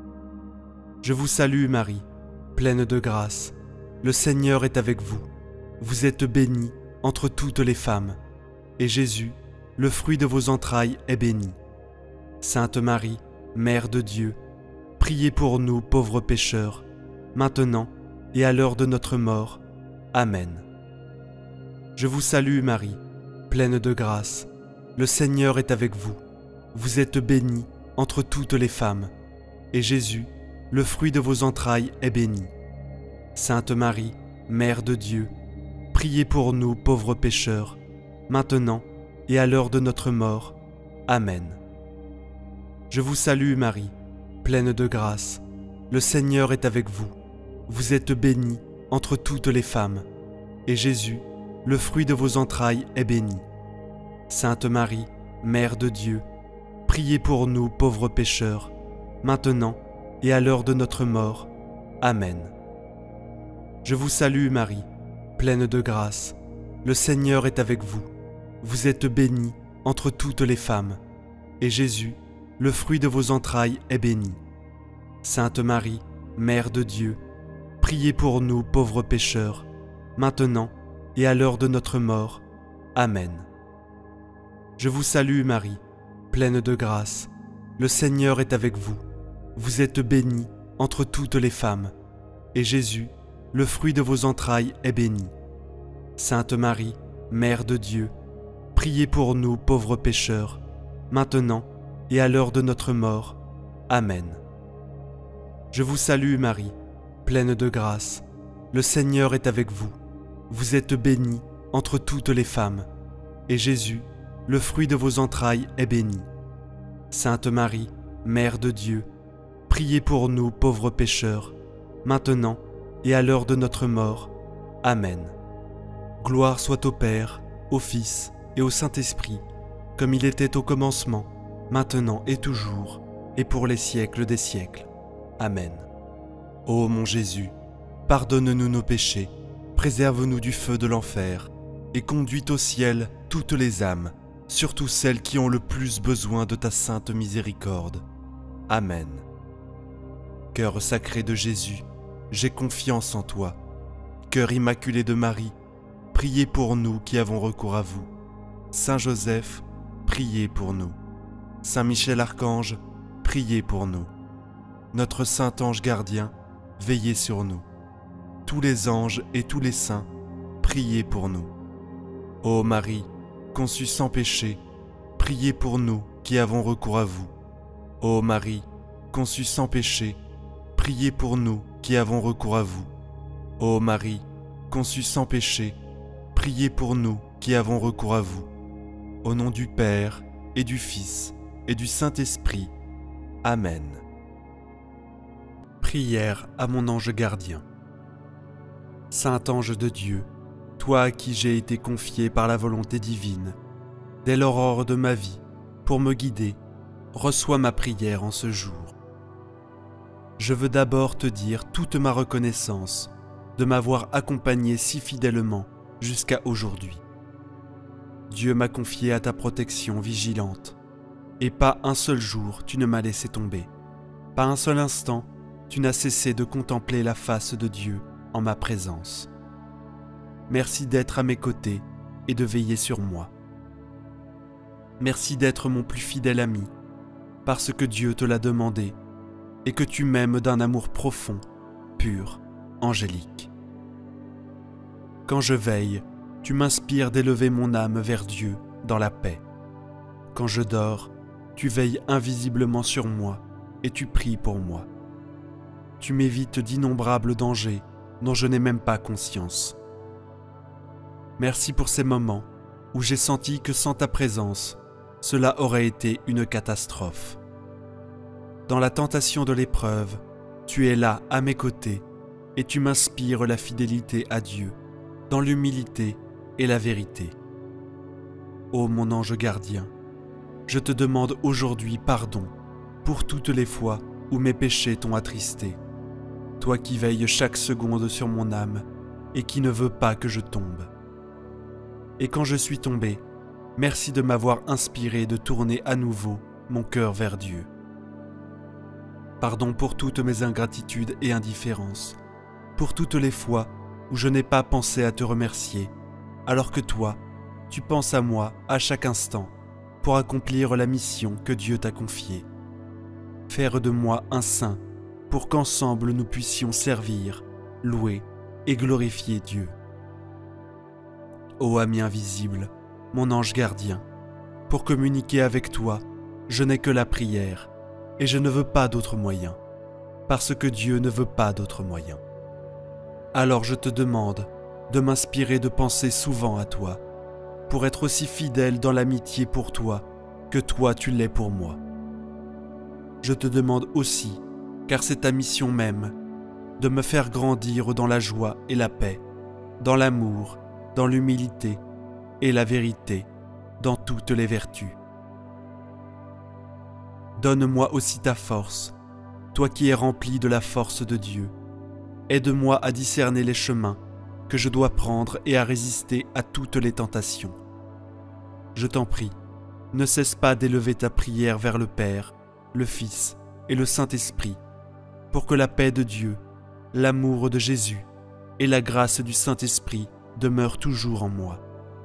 Speaker 1: Je vous salue Marie, pleine de grâce. Le Seigneur est avec vous. Vous êtes bénie entre toutes les femmes, et Jésus, le fruit de vos entrailles, est béni. Sainte Marie, Mère de Dieu, priez pour nous pauvres pécheurs, maintenant et à l'heure de notre mort. Amen. Je vous salue Marie, pleine de grâce. Le Seigneur est avec vous. Vous êtes bénie entre toutes les femmes, et Jésus, le fruit de vos entrailles, est béni. Sainte Marie, Mère de Dieu, priez pour nous pauvres pécheurs, maintenant et à l'heure de notre mort. Amen. Je vous salue Marie, pleine de grâce. Le Seigneur est avec vous. Vous êtes bénie entre toutes les femmes, et Jésus, le fruit de vos entrailles, est béni. Sainte Marie, Mère de Dieu, priez pour nous pauvres pécheurs, maintenant et à l'heure de notre mort. Amen. Je vous salue Marie, pleine de grâce. Le Seigneur est avec vous. Vous êtes bénie entre toutes les femmes, et Jésus, le fruit de vos entrailles, est béni. Sainte Marie, Mère de Dieu, priez pour nous pauvres pécheurs, maintenant et à l'heure de notre mort. Amen. Je vous salue Marie, pleine de grâce. Le Seigneur est avec vous. Vous êtes bénie entre toutes les femmes, et Jésus, le fruit de vos entrailles, est béni. Sainte Marie, Mère de Dieu, priez pour nous pauvres pécheurs, maintenant et à l'heure de notre mort. Amen. Je vous salue Marie, pleine de grâce. Le Seigneur est avec vous. Vous êtes bénie entre toutes les femmes, et Jésus, le fruit de vos entrailles, est béni. Sainte Marie, Mère de Dieu, priez pour nous pauvres pécheurs, maintenant et à l'heure de notre mort. Amen. Gloire soit au Père, au Fils et au Saint-Esprit, comme il était au commencement, maintenant et toujours, et pour les siècles des siècles. Amen. Ô mon Jésus, pardonne-nous nos péchés, préserve-nous du feu de l'enfer, et conduis au ciel toutes les âmes, surtout celles qui ont le plus besoin de ta sainte miséricorde. Amen. Cœur sacré de Jésus, j'ai confiance en toi. Cœur immaculé de Marie, priez pour nous qui avons recours à vous. Saint Joseph, priez pour nous. Saint Michel Archange, priez pour nous. Notre saint ange gardien, veillez sur nous. Tous les anges et tous les saints, priez pour nous. Ô Marie, conçue sans péché, priez pour nous qui avons recours à vous. Ô Marie, conçue sans péché, priez pour nous qui avons recours à vous. Ô Marie, conçue sans péché, priez pour nous qui avons recours à vous. Au nom du Père et du Fils et du Saint-Esprit. Amen. Prière à mon ange gardien. Saint ange de Dieu, toi à qui j'ai été confié par la volonté divine, dès l'aurore de ma vie, pour me guider, reçois ma prière en ce jour. Je veux d'abord te dire toute ma reconnaissance de m'avoir accompagné si fidèlement jusqu'à aujourd'hui. Dieu m'a confié à ta protection vigilante, et pas un seul jour tu ne m'as laissé tomber. Pas un seul instant tu n'as cessé de contempler la face de Dieu en ma présence. Merci d'être à mes côtés et de veiller sur moi. Merci d'être mon plus fidèle ami, parce que Dieu te l'a demandé et que tu m'aimes d'un amour profond, pur, angélique. Quand je veille, tu m'inspires d'élever mon âme vers Dieu dans la paix. Quand je dors, tu veilles invisiblement sur moi et tu pries pour moi. Tu m'évites d'innombrables dangers dont je n'ai même pas conscience. Merci pour ces moments où j'ai senti que sans ta présence, cela aurait été une catastrophe. Dans la tentation de l'épreuve, tu es là à mes côtés et tu m'inspires la fidélité à Dieu, dans l'humilité et la vérité. Ô mon ange gardien, je te demande aujourd'hui pardon pour toutes les fois où mes péchés t'ont attristé, toi qui veilles chaque seconde sur mon âme et qui ne veux pas que je tombe. Et quand je suis tombé, merci de m'avoir inspiré de tourner à nouveau mon cœur vers Dieu. Pardon pour toutes mes ingratitudes et indifférences, pour toutes les fois où je n'ai pas pensé à te remercier, alors que toi, tu penses à moi à chaque instant pour accomplir la mission que Dieu t'a confiée. Faire de moi un saint pour qu'ensemble nous puissions servir, louer et glorifier Dieu. Ô ami invisible, mon ange gardien, pour communiquer avec toi, je n'ai que la prière, et je ne veux pas d'autre moyen, parce que Dieu ne veut pas d'autre moyen. Alors je te demande de m'inspirer de penser souvent à toi, pour être aussi fidèle dans l'amitié pour toi que toi tu l'es pour moi. Je te demande aussi, car c'est ta mission même, de me faire grandir dans la joie et la paix, dans l'amour, dans l'humilité et la vérité, dans toutes les vertus. Donne-moi aussi ta force, toi qui es rempli de la force de Dieu. Aide-moi à discerner les chemins que je dois prendre et à résister à toutes les tentations. Je t'en prie, ne cesse pas d'élever ta prière vers le Père, le Fils et le Saint-Esprit, pour que la paix de Dieu, l'amour de Jésus et la grâce du Saint-Esprit demeurent toujours en moi.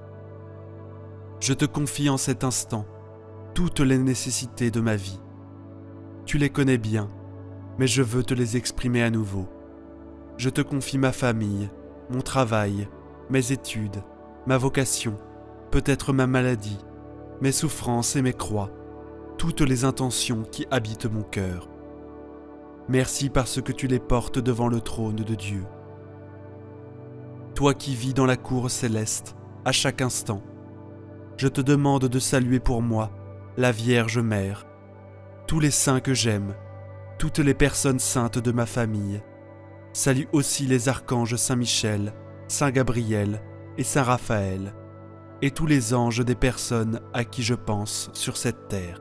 Speaker 1: Je te confie en cet instant toutes les nécessités de ma vie. Tu les connais bien, mais je veux te les exprimer à nouveau. Je te confie ma famille, mon travail, mes études, ma vocation, peut-être ma maladie, mes souffrances et mes croix, toutes les intentions qui habitent mon cœur. Merci parce que tu les portes devant le trône de Dieu. toi qui vis dans la cour céleste, à chaque instant, je te demande de saluer pour moi la Vierge Mère, tous les saints que j'aime, toutes les personnes saintes de ma famille. Salue aussi les archanges Saint Michel, Saint Gabriel et Saint Raphaël, et tous les anges des personnes à qui je pense sur cette terre.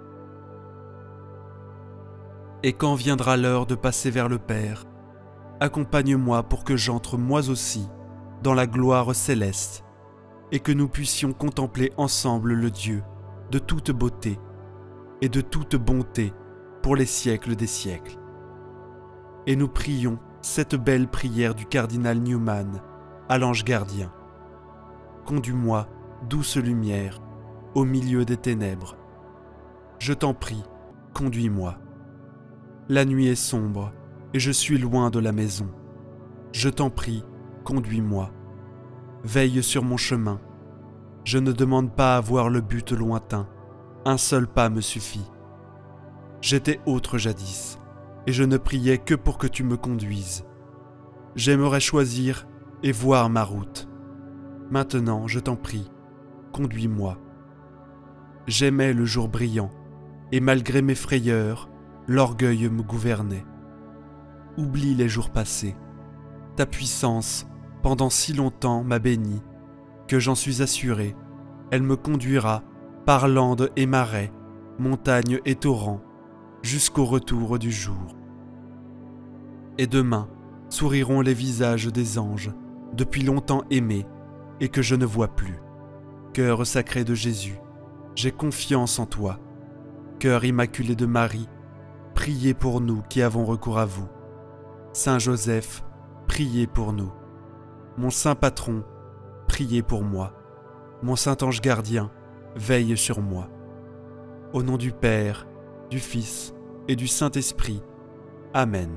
Speaker 1: Et quand viendra l'heure de passer vers le Père, accompagne-moi pour que j'entre moi aussi dans la gloire céleste, et que nous puissions contempler ensemble le Dieu de toute beauté et de toute bonté pour les siècles des siècles. Et nous prions cette belle prière du cardinal Newman à l'ange gardien. Conduis-moi, douce lumière, au milieu des ténèbres. Je t'en prie, conduis-moi. La nuit est sombre et je suis loin de la maison. Je t'en prie, conduis-moi. Veille sur mon chemin. Je ne demande pas à voir le but lointain. Un seul pas me suffit. J'étais autre jadis, et je ne priais que pour que tu me conduises. J'aimerais choisir et voir ma route. Maintenant, je t'en prie, conduis-moi. J'aimais le jour brillant, et malgré mes frayeurs, l'orgueil me gouvernait. Oublie les jours passés. Ta puissance, pendant si longtemps, m'a béni, que j'en suis assuré, elle me conduira par landes et marais, montagnes et torrents, jusqu'au retour du jour. Et demain, souriront les visages des anges, depuis longtemps aimés, et que je ne vois plus. Cœur sacré de Jésus, j'ai confiance en toi. Cœur immaculé de Marie, priez pour nous qui avons recours à vous. Saint Joseph, priez pour nous. Mon saint patron, priez pour moi. Mon saint ange gardien, veille sur moi. Au nom du Père, du Fils et du Saint-Esprit. Amen.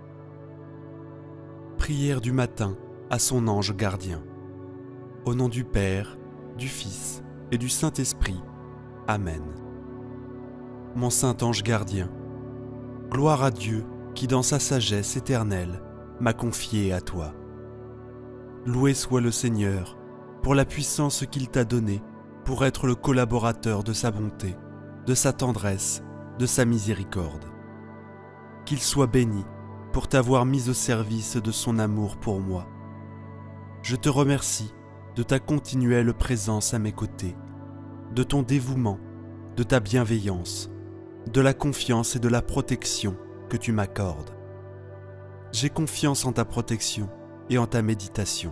Speaker 1: Prière du matin à son ange gardien. Au nom du Père, du Fils et du Saint-Esprit. Amen. Mon saint ange gardien, gloire à Dieu qui dans sa sagesse éternelle m'a confié à toi. Loué soit le Seigneur pour la puissance qu'il t'a donnée pour être le collaborateur de sa bonté, de sa tendresse, de sa miséricorde. Qu'il soit béni pour t'avoir mis au service de son amour pour moi. Je te remercie de ta continuelle présence à mes côtés, de ton dévouement, de ta bienveillance, de la confiance et de la protection que tu m'accordes. J'ai confiance en ta protection et en ta méditation.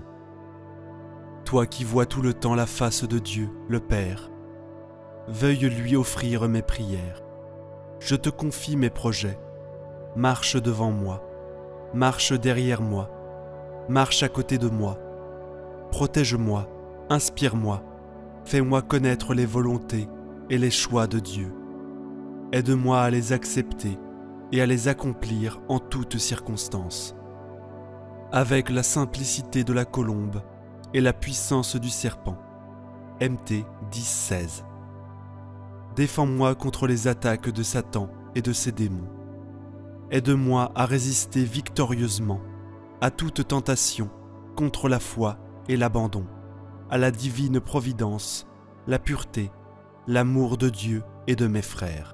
Speaker 1: Toi qui vois tout le temps la face de Dieu, le Père, veuille lui offrir mes prières. Je te confie mes projets. Marche devant moi, marche derrière moi, marche à côté de moi. Protège-moi, inspire-moi, fais-moi connaître les volontés et les choix de Dieu. Aide-moi à les accepter et à les accomplir en toutes circonstances. Avec la simplicité de la colombe et la puissance du serpent. M T dix seize. Défends-moi contre les attaques de Satan et de ses démons. Aide-moi à résister victorieusement à toute tentation contre la foi et l'abandon, à la divine providence, la pureté, l'amour de Dieu et de mes frères.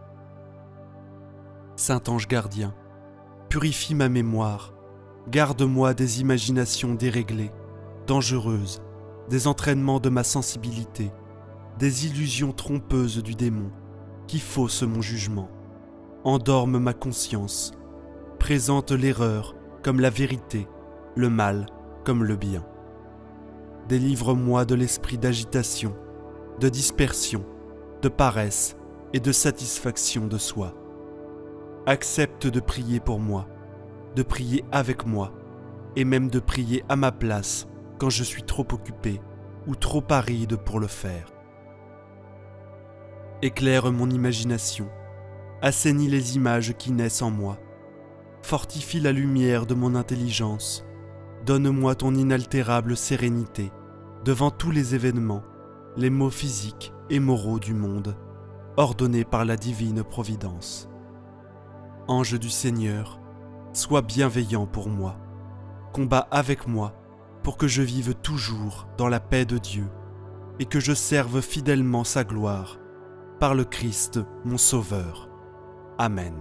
Speaker 1: Saint ange gardien, purifie ma mémoire, garde-moi des imaginations déréglées, dangereuses, des entraînements de ma sensibilité, des illusions trompeuses du démon qui faussent mon jugement, endorment ma conscience, présentent l'erreur comme la vérité, le mal comme le bien. Délivre-moi de l'esprit d'agitation, de dispersion, de paresse et de satisfaction de soi. Accepte de prier pour moi, de prier avec moi, et même de prier à ma place quand je suis trop occupé ou trop aride pour le faire. Éclaire mon imagination, assainis les images qui naissent en moi, fortifie la lumière de mon intelligence, donne-moi ton inaltérable sérénité devant tous les événements, les maux physiques et moraux du monde, ordonnés par la divine providence. Ange du Seigneur, sois bienveillant pour moi, combat avec moi pour que je vive toujours dans la paix de Dieu et que je serve fidèlement sa gloire, par le Christ mon Sauveur. Amen.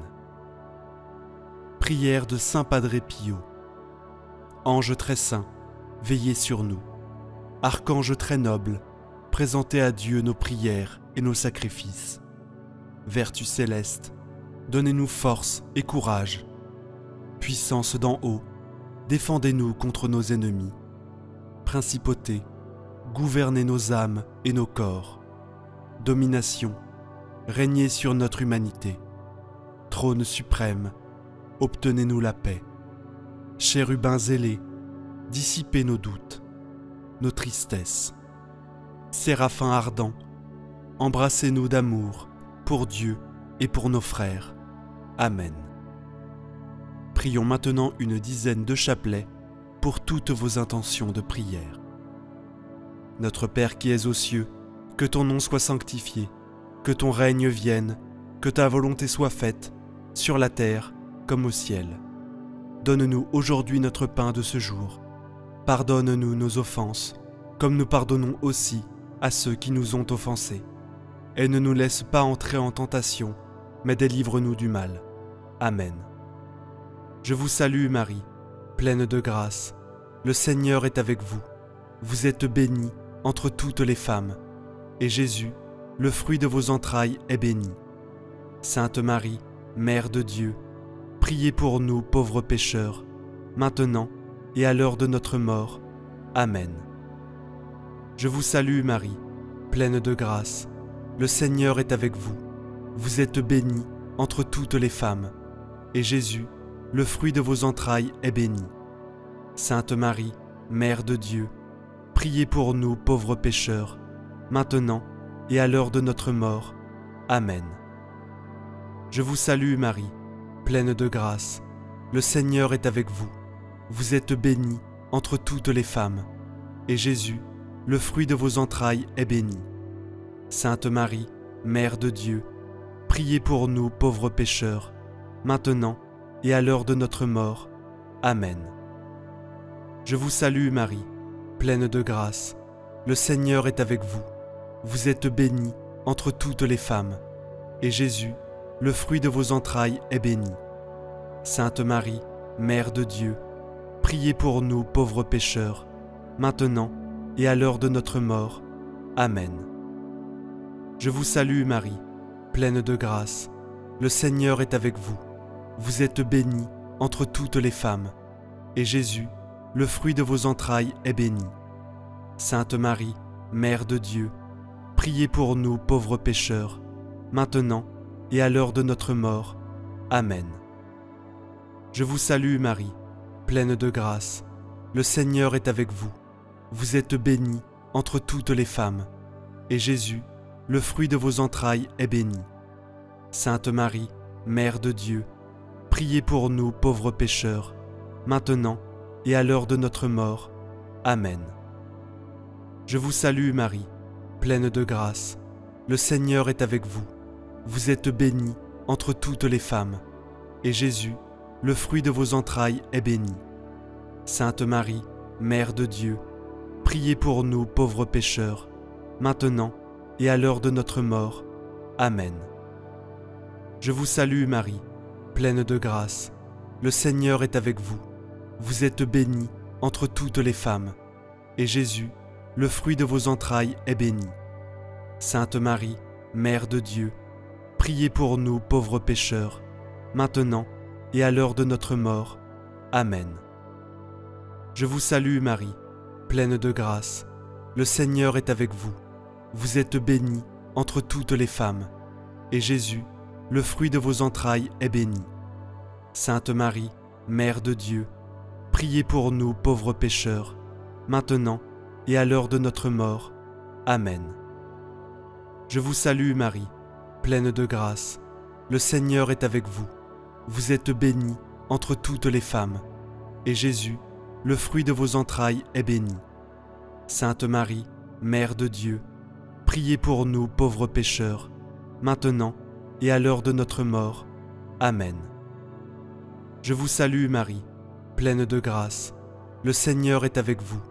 Speaker 1: Prière de Saint Padre Pio. Ange très saint, veillez sur nous. Archange très noble, présentez à Dieu nos prières et nos sacrifices. Vertu céleste, donnez-nous force et courage. Puissance d'en haut, défendez-nous contre nos ennemis. Principauté, gouvernez nos âmes et nos corps. Domination, régnez sur notre humanité. Trône suprême, obtenez-nous la paix. Chérubins zélés, dissipez nos doutes, nos tristesses. Séraphins ardents, embrassez-nous d'amour pour Dieu et pour nos frères. Amen. Prions maintenant une dizaine de chapelets pour toutes vos intentions de prière. Notre Père qui es aux cieux, que ton nom soit sanctifié, que ton règne vienne, que ta volonté soit faite, sur la terre comme au ciel. Donne-nous aujourd'hui notre pain de ce jour. Pardonne-nous nos offenses, comme nous pardonnons aussi à ceux qui nous ont offensés. Et ne nous laisse pas entrer en tentation, mais délivre-nous du mal. Amen. Je vous salue Marie, pleine de grâce. Le Seigneur est avec vous. Vous êtes bénie entre toutes les femmes, et Jésus, le fruit de vos entrailles, est béni. Sainte Marie, Mère de Dieu, priez pour nous pauvres pécheurs, maintenant et à l'heure de notre mort. Amen. Je vous salue Marie, pleine de grâce. Le Seigneur est avec vous. Vous êtes bénie entre toutes les femmes, et Jésus, le fruit de vos entrailles, est béni. Sainte Marie, Mère de Dieu, priez pour nous pauvres pécheurs, maintenant et à l'heure de notre mort. Amen. Je vous salue Marie, pleine de grâce. Le Seigneur est avec vous. Vous êtes bénie entre toutes les femmes, et Jésus, le fruit de vos entrailles, est béni. Sainte Marie, Mère de Dieu, priez pour nous pauvres pécheurs, maintenant et à l'heure de notre mort. Amen. Je vous salue Marie, pleine de grâce. Le Seigneur est avec vous. Vous êtes bénie entre toutes les femmes, et Jésus, le fruit de vos entrailles, est béni. Sainte Marie, Mère de Dieu, priez pour nous pauvres pécheurs, maintenant et à l'heure de notre mort. Amen. Je vous salue Marie, pleine de grâce. Le Seigneur est avec vous. Vous êtes bénie entre toutes les femmes, et Jésus, le fruit de vos entrailles, est béni. Sainte Marie, Mère de Dieu, priez pour nous pauvres pécheurs, maintenant et à l'heure de notre mort. Amen. Je vous salue Marie, pleine de grâce. Le Seigneur est avec vous. Vous êtes bénie entre toutes les femmes, et Jésus, le fruit de vos entrailles, est béni. Sainte Marie, Mère de Dieu, priez pour nous pauvres pécheurs, maintenant et à l'heure de notre mort. Amen. Je vous salue Marie, pleine de grâce. Le Seigneur est avec vous. Vous êtes bénie entre toutes les femmes, et Jésus, le fruit de vos entrailles, est béni. Sainte Marie, Mère de Dieu, priez pour nous pauvres pécheurs, maintenant et à l'heure de notre mort. Amen. Je vous salue Marie, pleine de grâce. Le Seigneur est avec vous. Vous êtes bénie entre toutes les femmes, et Jésus, le fruit de vos entrailles, est béni. Sainte Marie, Mère de Dieu, priez pour nous pauvres pécheurs, maintenant et à l'heure de notre mort. Amen. Je vous salue Marie, pleine de grâce. Le Seigneur est avec vous. Vous êtes bénie entre toutes les femmes, et Jésus, le fruit de vos entrailles, est béni. Sainte Marie, Mère de Dieu, priez pour nous pauvres pécheurs, maintenant et à l'heure de notre mort. Amen. Je vous salue Marie, pleine de grâce. Le Seigneur est avec vous. Vous êtes bénie entre toutes les femmes, et Jésus, le fruit de vos entrailles, est béni. Sainte Marie, Mère de Dieu, priez pour nous pauvres pécheurs, maintenant et à l'heure de notre mort. Amen. Je vous salue Marie, pleine de grâce. Le Seigneur est avec vous.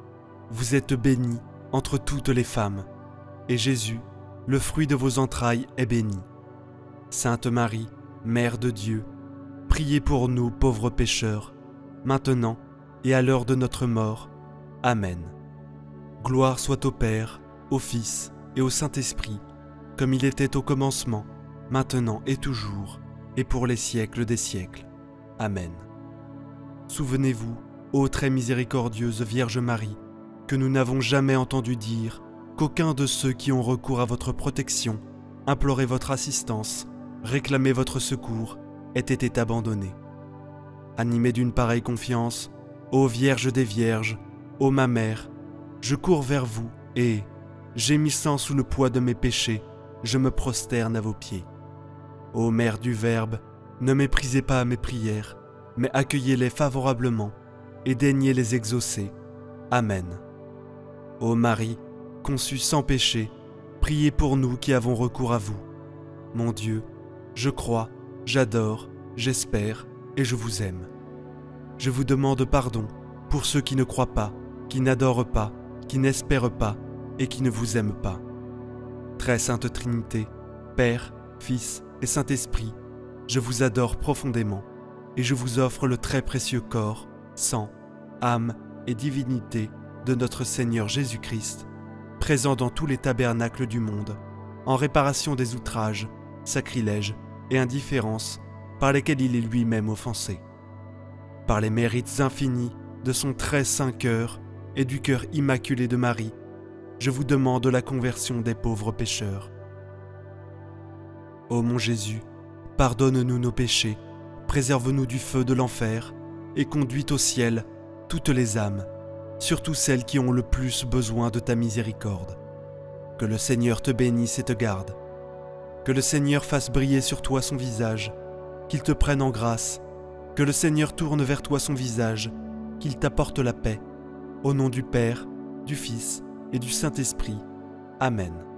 Speaker 1: vous êtes bénie entre toutes les femmes, et Jésus, le fruit de vos entrailles, est béni. Sainte Marie, Mère de Dieu, priez pour nous pauvres pécheurs, maintenant et à l'heure de notre mort. Amen. Gloire soit au Père, au Fils et au Saint-Esprit, comme il était au commencement, maintenant et toujours, et pour les siècles des siècles. Amen. Souvenez-vous, ô très miséricordieuse Vierge Marie, que nous n'avons jamais entendu dire qu'aucun de ceux qui ont recours à votre protection, imploré votre assistance, réclamé votre secours, ait été abandonné. Animé d'une pareille confiance, ô Vierge des Vierges, ô ma Mère, je cours vers vous et, gémissant sous le poids de mes péchés, je me prosterne à vos pieds. Ô Mère du Verbe, ne méprisez pas mes prières, mais accueillez-les favorablement et daignez les exaucer. Amen. Ô Marie, conçue sans péché, priez pour nous qui avons recours à vous. Mon Dieu, je crois, j'adore, j'espère et je vous aime. Je vous demande pardon pour ceux qui ne croient pas, qui n'adorent pas, qui n'espèrent pas et qui ne vous aiment pas. Très Sainte Trinité, Père, Fils et Saint-Esprit, je vous adore profondément et je vous offre le très précieux corps, sang, âme et divinité de notre Seigneur Jésus-Christ, présent dans tous les tabernacles du monde, en réparation des outrages, sacrilèges et indifférences par lesquels il est lui-même offensé. Par les mérites infinis de son très saint cœur et du cœur immaculé de Marie, je vous demande la conversion des pauvres pécheurs. Ô mon Jésus, pardonne-nous nos péchés, préserve-nous du feu de l'enfer et conduis au ciel toutes les âmes, surtout celles qui ont le plus besoin de ta miséricorde. Que le Seigneur te bénisse et te garde. Que le Seigneur fasse briller sur toi son visage, qu'il te prenne en grâce. Que le Seigneur tourne vers toi son visage, qu'il t'apporte la paix. Au nom du Père, du Fils et du Saint-Esprit. Amen.